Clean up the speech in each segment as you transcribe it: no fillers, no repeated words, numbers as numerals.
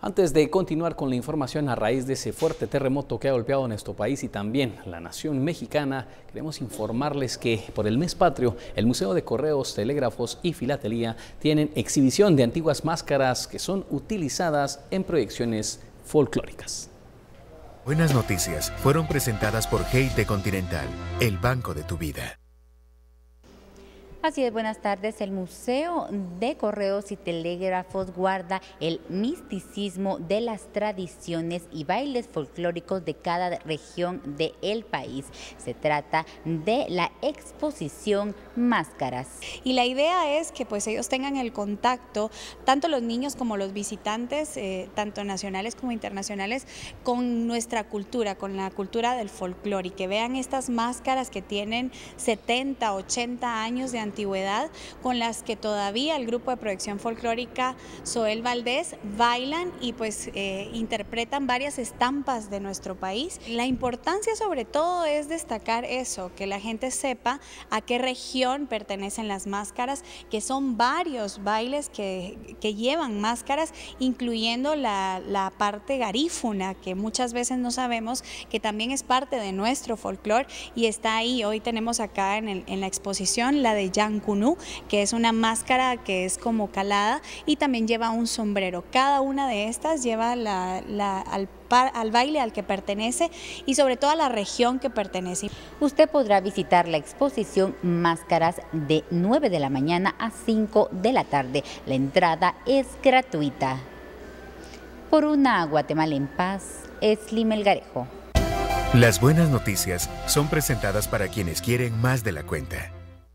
Antes de continuar con la información a raíz de ese fuerte terremoto que ha golpeado nuestro país y también la nación mexicana, queremos informarles que por el mes patrio, el Museo de Correos, Telégrafos y Filatelía tienen exhibición de antiguas máscaras que son utilizadas en proyecciones folclóricas. Buenas noticias fueron presentadas por GT Continental, el banco de tu vida. Así es, buenas tardes. El Museo de Correos y Telégrafos guarda el misticismo de las tradiciones y bailes folclóricos de cada región del país. Se trata de la exposición Máscaras. Y la idea es que pues ellos tengan el contacto, tanto los niños como los visitantes, tanto nacionales como internacionales, con nuestra cultura, con la cultura del folclore, y que vean estas máscaras que tienen 70, 80 años de antigüedad, con las que todavía el grupo de proyección folclórica Zoel Valdés bailan y pues interpretan varias estampas de nuestro país. La importancia sobre todo es destacar eso, que la gente sepa a qué región pertenecen las máscaras, que son varios bailes que llevan máscaras, incluyendo la parte garífuna, que muchas veces no sabemos que también es parte de nuestro folclore y está ahí. Hoy tenemos acá en la exposición la de Yancunú, que es una máscara que es como calada y también lleva un sombrero. Cada una de estas lleva al baile al que pertenece y sobre todo a la región que pertenece. Usted podrá visitar la exposición Máscaras de 9 de la mañana a 5 de la tarde. La entrada es gratuita. Por una Guatemala en paz, Esli Melgarejo. Las buenas noticias son presentadas para quienes quieren más de la cuenta.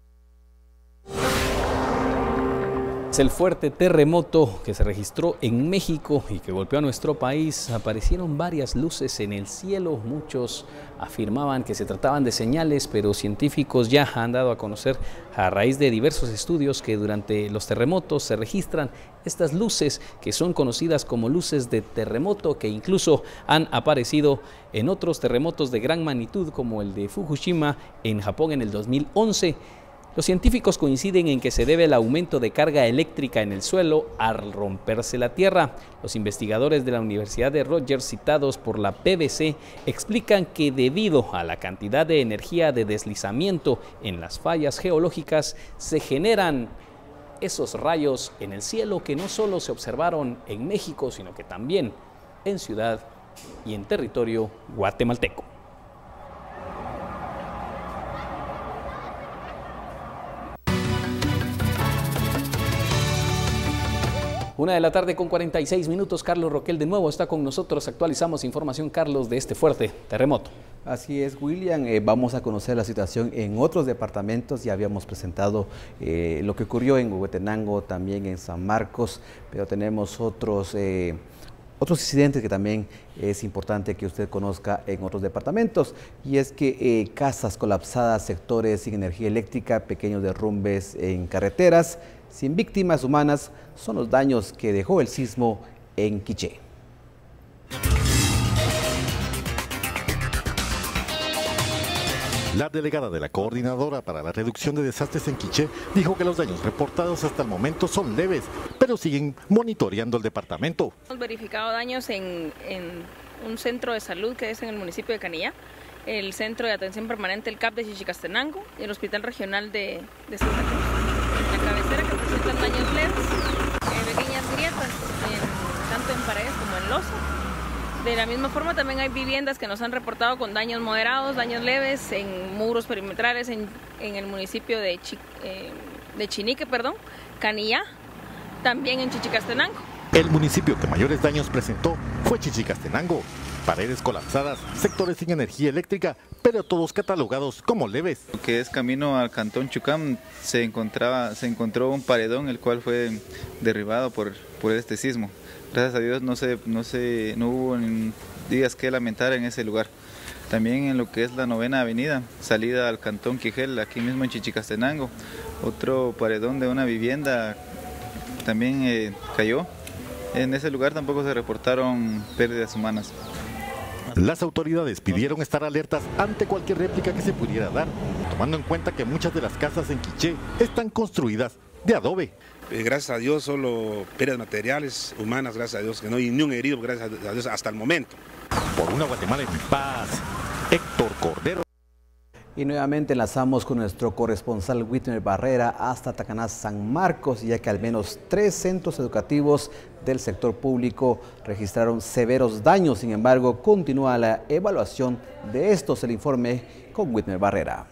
El fuerte terremoto que se registró en México y que golpeó a nuestro país, aparecieron varias luces en el cielo. Muchos afirmaban que se trataban de señales, pero científicos ya han dado a conocer a raíz de diversos estudios que durante los terremotos se registran estas luces que son conocidas como luces de terremoto, que incluso han aparecido en otros terremotos de gran magnitud como el de Fukushima en Japón en el 2011. Los científicos coinciden en que se debe al aumento de carga eléctrica en el suelo al romperse la Tierra. Los investigadores de la Universidad de Rogers, citados por la BBC, explican que debido a la cantidad de energía de deslizamiento en las fallas geológicas, se generan esos rayos en el cielo que no solo se observaron en México, sino que también en ciudad y en territorio guatemalteco. 1 de la tarde con 46 minutos. Carlos Roquel de nuevo está con nosotros. Actualizamos información, Carlos, de este fuerte terremoto. Así es, William. Vamos a conocer la situación en otros departamentos. Ya habíamos presentado lo que ocurrió en Huehuetenango, también en San Marcos, pero tenemos otros incidentes que también es importante que usted conozca en otros departamentos, y es que casas colapsadas, sectores sin energía eléctrica, pequeños derrumbes en carreteras, sin víctimas humanas, son los daños que dejó el sismo en Quiché. La delegada de la Coordinadora para la Reducción de Desastres en Quiché dijo que los daños reportados hasta el momento son leves, pero siguen monitoreando el departamento. Hemos verificado daños en un centro de salud que es en el municipio de Canillá, el Centro de Atención Permanente, el CAP de Chichicastenango y el Hospital Regional de Santa Cruz. En la cabecera, que presentan daños leves, pequeñas grietas, tanto en paredes como en losa. De la misma forma también hay viviendas que nos han reportado con daños moderados, daños leves en muros perimetrales en el municipio de Chinique, Canillá, también en Chichicastenango. El municipio que mayores daños presentó fue Chichicastenango. Paredes colapsadas, sectores sin energía eléctrica, pero todos catalogados como leves. Lo que es camino al cantón Chucam se encontró un paredón el cual fue derribado por este sismo. Gracias a Dios no hubo días que lamentar en ese lugar. También en lo que es la 9ª avenida, salida al cantón Quijel, aquí mismo en Chichicastenango, otro paredón de una vivienda también cayó. En ese lugar tampoco se reportaron pérdidas humanas. Las autoridades pidieron estar alertas ante cualquier réplica que se pudiera dar, tomando en cuenta que muchas de las casas en Quiché están construidas de adobe. Gracias a Dios, solo pérdidas materiales, humanas, gracias a Dios, que no hay ni un herido, gracias a Dios, hasta el momento. Por una Guatemala en paz, Héctor Cordero. Y nuevamente enlazamos con nuestro corresponsal Whitmer Barrera hasta Tacaná, San Marcos, ya que al menos 3 centros educativos del sector público registraron severos daños. Sin embargo, continúa la evaluación de estos. El informe con Whitmer Barrera.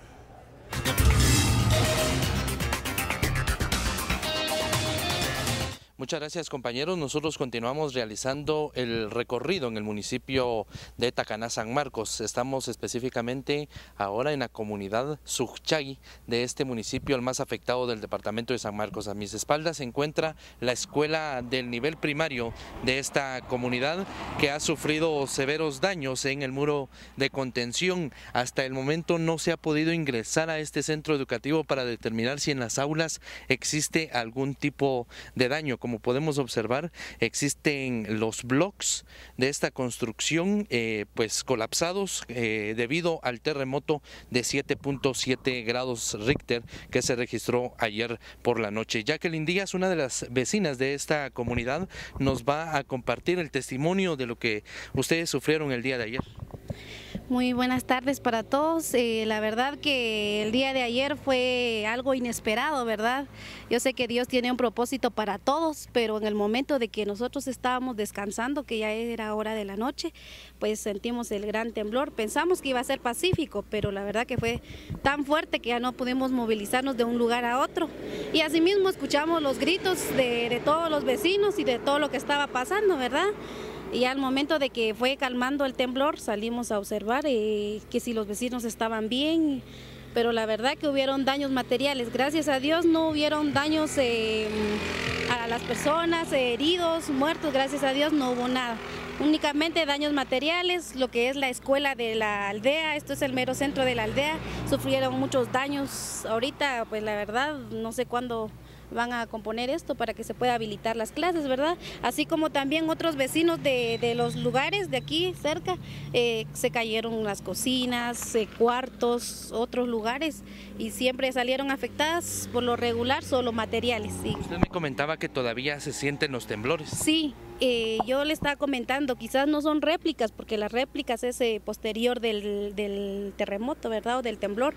Muchas gracias, compañeros. Nosotros continuamos realizando el recorrido en el municipio de Tacaná, San Marcos. Estamos específicamente ahora en la comunidad Suchay de este municipio, el más afectado del departamento de San Marcos. A mis espaldas se encuentra la escuela del nivel primario de esta comunidad, que ha sufrido severos daños en el muro de contención. Hasta el momento no se ha podido ingresar a este centro educativo para determinar si en las aulas existe algún tipo de daño. Como podemos observar, existen los bloques de esta construcción pues colapsados debido al terremoto de 7.7 grados Richter que se registró ayer por la noche. Jacqueline Díaz, una de las vecinas de esta comunidad, nos va a compartir el testimonio de lo que ustedes sufrieron el día de ayer. Muy buenas tardes para todos. La verdad que el día de ayer fue algo inesperado, ¿verdad? Yo sé que Dios tiene un propósito para todos, pero en el momento de que nosotros estábamos descansando, que ya era hora de la noche, pues sentimos el gran temblor. Pensamos que iba a ser pacífico, pero la verdad que fue tan fuerte que ya no pudimos movilizarnos de un lugar a otro. Y asimismo escuchamos los gritos de todos los vecinos y de todo lo que estaba pasando, ¿verdad? Y al momento de que fue calmando el temblor, salimos a observar que si los vecinos estaban bien, pero la verdad que hubieron daños materiales. Gracias a Dios no hubieron daños a las personas, heridos, muertos, gracias a Dios no hubo nada. Únicamente daños materiales, lo que es la escuela de la aldea, esto es el mero centro de la aldea, sufrieron muchos daños. Ahorita, pues la verdad, no sé cuándo van a componer esto para que se pueda habilitar las clases, ¿verdad? Así como también otros vecinos de los lugares de aquí cerca, se cayeron las cocinas, cuartos, otros lugares, y siempre salieron afectadas por lo regular, solo materiales. ¿Sí? Usted me comentaba que todavía se sienten los temblores. Sí. Yo le estaba comentando, quizás no son réplicas, porque las réplicas es posterior del terremoto, ¿verdad? O del temblor.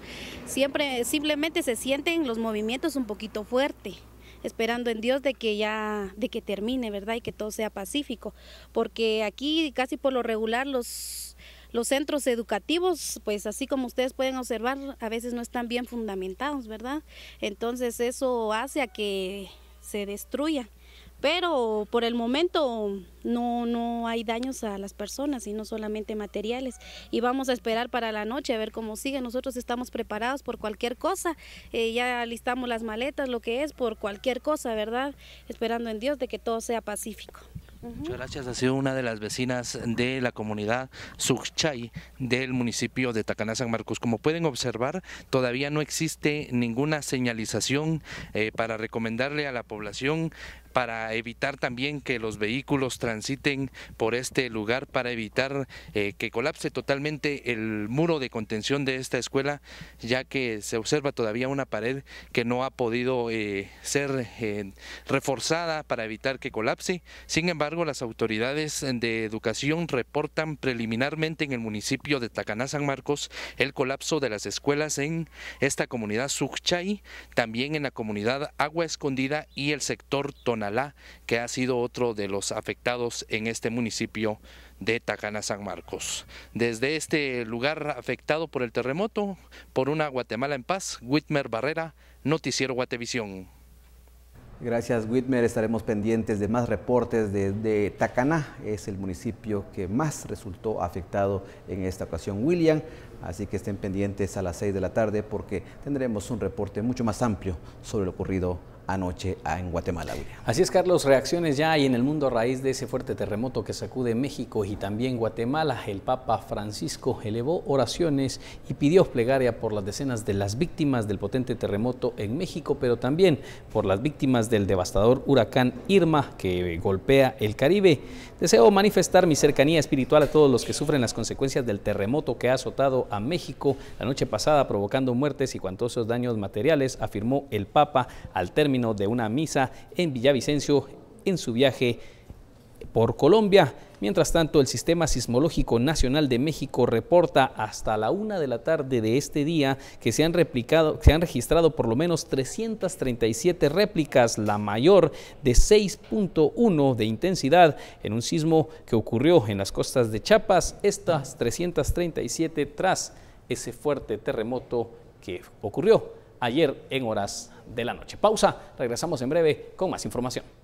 Simplemente se sienten los movimientos un poquito fuerte, esperando en Dios de que termine, ¿verdad? Y que todo sea pacífico, porque aquí casi por lo regular los centros educativos, pues así como ustedes pueden observar, a veces no están bien fundamentados, ¿verdad? Entonces eso hace a que se destruya. Pero por el momento no hay daños a las personas, sino solamente materiales. Y vamos a esperar para la noche a ver cómo sigue. Nosotros estamos preparados por cualquier cosa. Ya listamos las maletas, lo que es, por cualquier cosa, ¿verdad? Esperando en Dios de que todo sea pacífico. Muchas gracias. Ha sido una de las vecinas de la comunidad Suchay del municipio de Tacaná, San Marcos. Como pueden observar, todavía no existe ninguna señalización para recomendarle a la población, para evitar también que los vehículos transiten por este lugar, para evitar que colapse totalmente el muro de contención de esta escuela, ya que se observa todavía una pared que no ha podido ser reforzada para evitar que colapse. Sin embargo, las autoridades de educación reportan preliminarmente en el municipio de Tacaná, San Marcos, el colapso de las escuelas en esta comunidad Suchay, también en la comunidad Agua Escondida y el sector Tonalá, que ha sido otro de los afectados en este municipio de Tacaná, San Marcos. Desde este lugar afectado por el terremoto, por una Guatemala en paz, Whitmer Barrera, Noticiero Guatevisión. Gracias, Whitmer. Estaremos pendientes de más reportes de Tacaná. Es el municipio que más resultó afectado en esta ocasión, William. Así que estén pendientes a las 6 de la tarde porque tendremos un reporte mucho más amplio sobre lo ocurrido anoche en Guatemala, William. Así es, Carlos, reacciones ya hay en el mundo a raíz de ese fuerte terremoto que sacude México y también Guatemala. El Papa Francisco elevó oraciones y pidió plegaria por las decenas de las víctimas del potente terremoto en México, pero también por las víctimas del devastador huracán Irma que golpea el Caribe. Deseo manifestar mi cercanía espiritual a todos los que sufren las consecuencias del terremoto que ha azotado a México la noche pasada, provocando muertes y cuantiosos daños materiales, afirmó el Papa al término término de una misa en Villavicencio en su viaje por Colombia. Mientras tanto, el Sistema Sismológico Nacional de México reporta hasta la 1 de la tarde de este día que se han registrado por lo menos 337 réplicas, la mayor de 6.1 de intensidad en un sismo que ocurrió en las costas de Chiapas. Estas 337 tras ese fuerte terremoto que ocurrió ayer en horas de la noche. Pausa, regresamos en breve con más información.